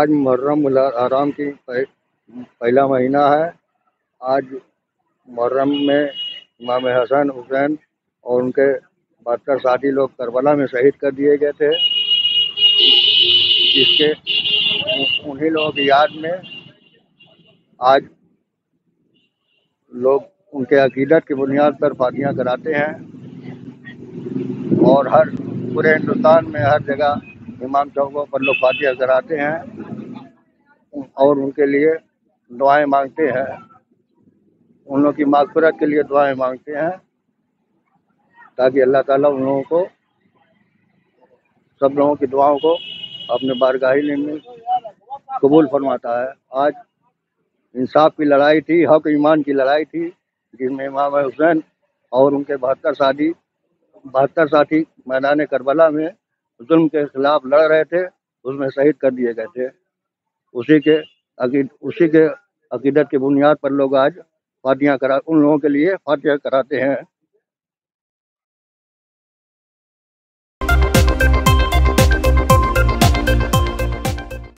आज मुहर्रम उल हराम की पहला महीना है। आज मुहर्रम में इमाम हसन हुसैन और उनके 72 साथी लोग करबला में शहीद कर दिए गए थे। जिसके उन्हीं लोगों की याद में आज लोग उनके अकीदत की बुनियाद पर फातिहा कराते हैं और हर पूरे हिंदुस्तान में हर जगह इमाम चौकों पर लोग फातिहा कराते हैं और उनके लिए दुआएं मांगते हैं। उन लोगों की मागफिरत के लिए दुआएं मांगते हैं ताकि अल्लाह ताला उन लोगों को, सब लोगों की दुआओं को अपने बारगाही में कबूल फरमाता है। आज इंसाफ की लड़ाई थी, हक ईमान की लड़ाई थी, जिसमें इमाम हुसैन और उनके 72 साथी मैदान करबला में जुल्म के खिलाफ लड़ रहे थे, उसमें शहीद कर दिए गए थे। उसी के अकीदत की बुनियाद पर लोग आज फातिहा करा उन लोगों के लिए फातिहा कराते हैं।